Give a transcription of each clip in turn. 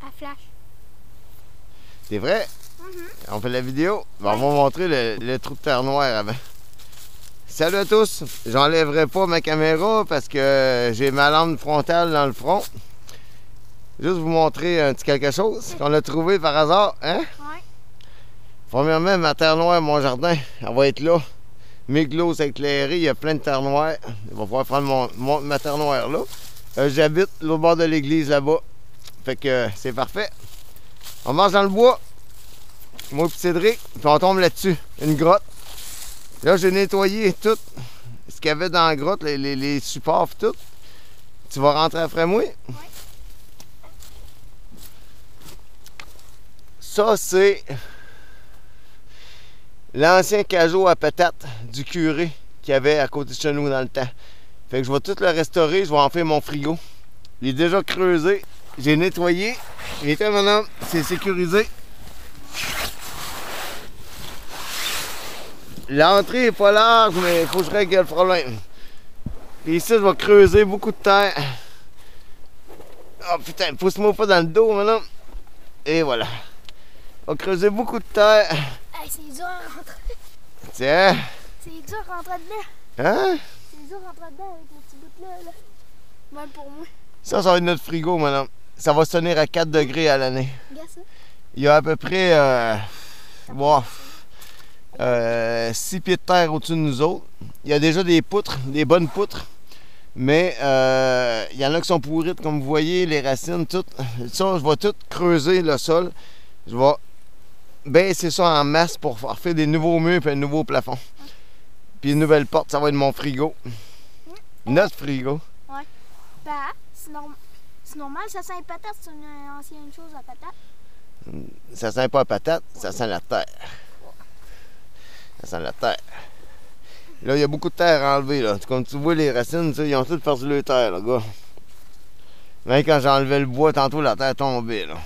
À flash. C'est vrai? On fait la vidéo. On va vous montrer le trou de terre noire avant. Salut à tous! J'enlèverai pas ma caméra parce que j'ai ma lampe frontale dans le front. Juste vous montrer un petit quelque chose qu'on a trouvé par hasard. Hein? Ouais. Premièrement, ma terre noire, mon jardin, elle va être là. Mes glosses éclairées, il y a plein de terre noire. Il va pouvoir prendre ma terre noire là. J'habite l'autre bord de l'église là-bas. Fait que c'est parfait. On marche dans le bois. Moi et Cédric, puis on tombe là-dessus. Une grotte. Là, j'ai nettoyé tout ce qu'il y avait dans la grotte, les supports et tout. Tu vas rentrer après moi? Oui. Ça, c'est l'ancien cajot à patates du curé qu'il y avait à côté de chez nous dans le temps. Fait que je vais tout le restaurer, je vais en faire mon frigo. Il est déjà creusé, j'ai nettoyé. Il était maintenant, c'est sécurisé. L'entrée est pas large, mais il faut que je règle le problème. Puis ici, je vais creuser beaucoup de terre. Oh putain, pousse-moi pas dans le dos maintenant. Et voilà. On va creuser beaucoup de terre. Hey, c'est dur à rentrer. Tiens. C'est dur à rentrer dedans. Hein? C'est dur à rentrer dedans avec le petit bout là. Même pour moi. Ça va être notre frigo maintenant. Ça va se tenir à 4 degrés à l'année. Regarde ça. Il y a à peu près 6 pieds de terre au-dessus de nous autres. Il y a déjà des poutres, des bonnes poutres. Mais il y en a qui sont pourrites, comme vous voyez, les racines, tout. Ça, je vais tout creuser le sol. Je vais baisser ça en masse pour faire des nouveaux murs et un nouveau plafond. Puis une nouvelle porte, ça va être mon frigo. Notre frigo. Ouais. Bah, c'est normal, ça sent les patates, c'est une ancienne chose à patates. Ça sent pas la patate, ça sent la terre. Ça sent la terre. Là, il y a beaucoup de terre à enlever, là. Comme tu vois, les racines, ils ont toutes perdu leur terre, là, gars. Même quand j'ai enlevé le bois, tantôt, la terre est tombée, là.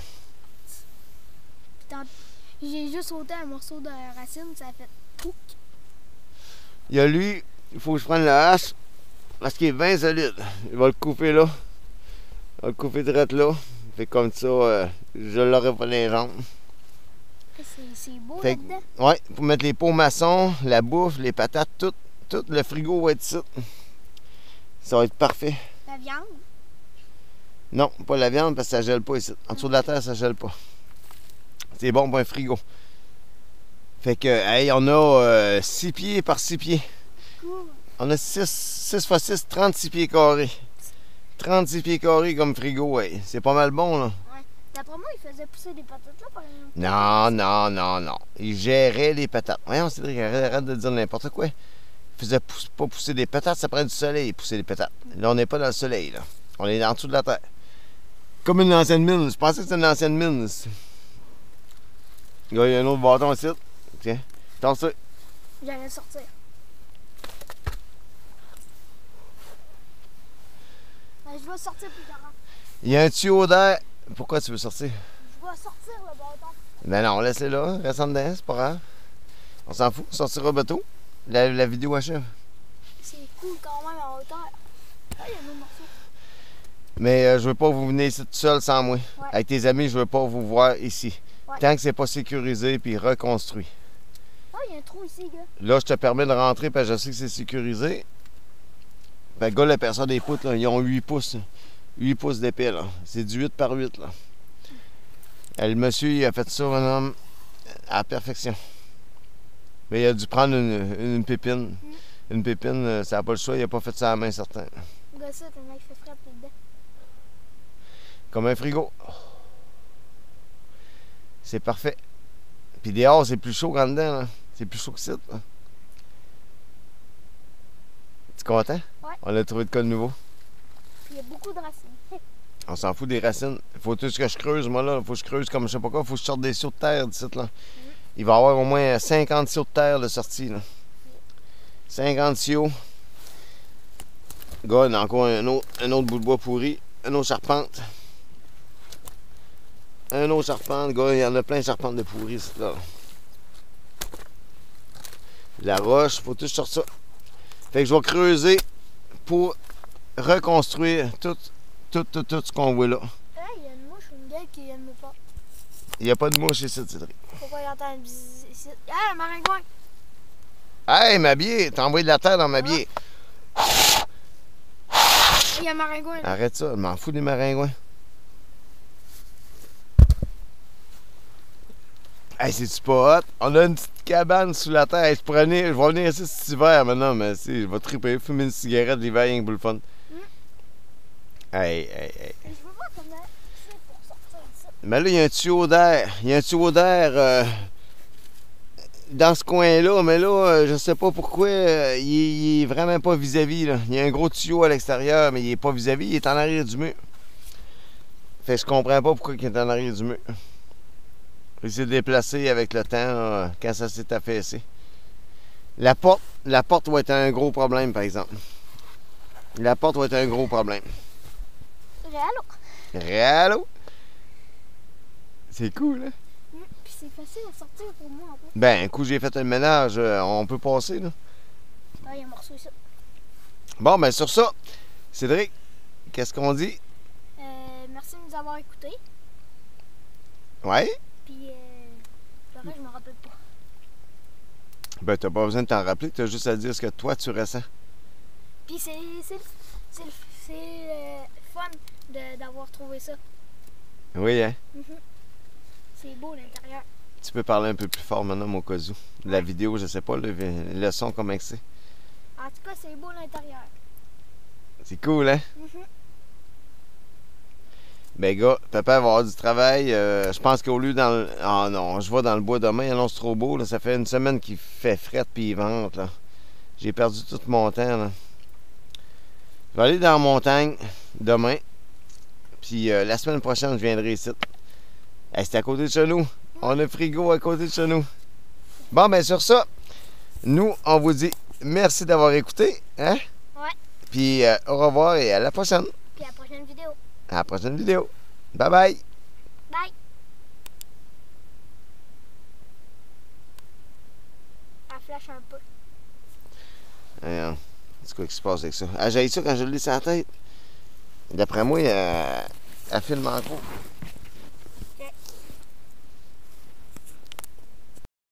J'ai juste ôté un morceau de racine, ça a fait pouc. Il y a lui, il faut que je prenne la hache, parce qu'il est bien solide. Il va le couper là. Il va le couper direct là. Fait comme ça, je l'aurai pas les jambes. C'est beau Fait là-dedans. Ouais, pour mettre les pots maçons, la bouffe, les patates, tout le frigo va être ici. Ça va être parfait. La viande. Non, pas la viande parce que ça gèle pas ici. En dessous de la terre, ça gèle pas. C'est bon pour un frigo. Fait que, hey, on a 6 pieds par 6 pieds. Cool. On a 6 x 6, 36 pieds carrés. 36 pieds carrés comme frigo, ouais. C'est pas mal bon, là. Ouais. D'après moi, il faisait pousser des patates là, par exemple. Non. Il gérait les patates. Voyons, Cédric, arrête de dire n'importe quoi. Il faisait pas pousser des patates, ça prend du soleil, pousser des patates. Là, on n'est pas dans le soleil, là. On est en dessous de la terre. Comme une ancienne mine. Je pensais que c'était une ancienne mine. Là, il y a un autre bâton ici. Tiens, tends ça. J'allais sortir. Ben, je vais sortir plus tard. Il y a un tuyau d'air. Pourquoi tu veux sortir? Je vais sortir le bâton. Ben non, laisse-le là. Reste en dedans, c'est pas grave. On s'en fout. On sortira bientôt. La vidéo achève. C'est cool quand même en hauteur. Ah, il y a un autre morceau. Mais je veux pas que vous venez ici tout seul sans moi. Ouais. Avec tes amis, je veux pas vous voir ici. Ouais. Tant que c'est pas sécurisé puis reconstruit. Ah, il y a un trou ici, gars. Là, je te permets de rentrer parce que je sais que c'est sécurisé. Ben, le gars, la personne des poutres, là, ils ont 8 pouces. 8 pouces d'épais, là. C'est du 8 par 8, là. Le monsieur, il a fait ça, madame, à la perfection. Mais il a dû prendre une pépine. Une pépine, ça n'a pas le choix, il a pas fait ça à la main, certain. Gars, ça, t'as un mec qui fait frapper dedans. Comme un frigo. C'est parfait. Puis dehors, c'est plus chaud qu'en dedans, là. C'est plus chaud que ça, là. Tu content? Ouais. On a trouvé de quoi de nouveau. Puis il y a beaucoup de racines. On s'en fout des racines. Faut tout ce que je creuse, moi, là. Faut que je creuse comme je sais pas quoi. Faut que je sorte des seaux de terre d'ici, là. Il va y avoir au moins 50 seaux de terre de sortie, là. 50 seaux. Gars, il y a encore un autre bout de bois pourri. Un autre charpente. Un autre charpente. Gars, il y en a plein de charpentes de pourri, ici, là. La roche, faut tout sortir ça. Fait que je vais creuser pour reconstruire tout ce qu'on voit là. Hey, il y a une mouche ou une gueule qu'il aime pas. Il n'y a pas de mouche ici, Cédric. Pourquoi il entend un bzzz ici? Ah, un maringouin! Hey, ma bière! T'as envoyé de la terre dans ma bière. Il y a un maringouin. Là. Arrête ça, je m'en fous des maringouins. Hey, c'est-tu pas hot? On a une petite cabane sous la terre. Hey, je vais venir ici cet hiver maintenant, mais si, je vais triper, fumer une cigarette l'hiver, rien que pour le fun. Hey. Je veux voir comment c'est pour sortir de ça. Mais là, il y a un tuyau d'air. Il y a un tuyau d'air dans ce coin-là, mais là, je sais pas pourquoi, il est vraiment pas vis-à-vis. Là. Il y a un gros tuyau à l'extérieur, mais il est pas vis-à-vis, il est en arrière du mur. Fait que je comprends pas pourquoi il est en arrière du mur. Il s'est déplacé avec le temps quand ça s'est affaissé. La porte va être un gros problème, par exemple. La porte va être un gros problème. Réalo! C'est cool, hein? Puis c'est facile à sortir pour moi en plus. Ben, un coup j'ai fait un ménage, on peut passer, là. Ah, il y a un morceau ici. Bon, ben sur ça, Cédric, qu'est-ce qu'on dit? Merci de nous avoir écoutés. Ouais? Puis, le reste, je me rappelle pas. Ben, t'as pas besoin de t'en rappeler, t'as juste à dire ce que toi tu ressens. Puis c'est fun d'avoir trouvé ça. Oui, hein? C'est beau l'intérieur. Tu peux parler un peu plus fort maintenant, mon casou. La vidéo, je sais pas, le son, comment c'est. En tout cas, c'est beau l'intérieur. C'est cool, hein? Ben, gars, papa va avoir du travail. Je pense qu'au lieu dans le... Ah non, je vais dans le bois demain, annonce trop beau. Là. Ça fait une semaine qu'il fait fret puis il vente, là. J'ai perdu tout mon temps, là. Je vais aller dans la montagne demain. Puis la semaine prochaine, je viendrai ici. Hey, c'est à côté de chez nous. On a un frigo à côté de chez nous. Bon, ben sur ça, nous, on vous dit merci d'avoir écouté. Hein? Ouais. Puis au revoir et à la prochaine. Puis à la prochaine vidéo. À la prochaine vidéo. Bye bye. Bye. Elle flash un peu. C'est quoi qui se passe avec ça? Ah, j'ai ça quand je le lis sur la tête. D'après moi, elle filme en gros.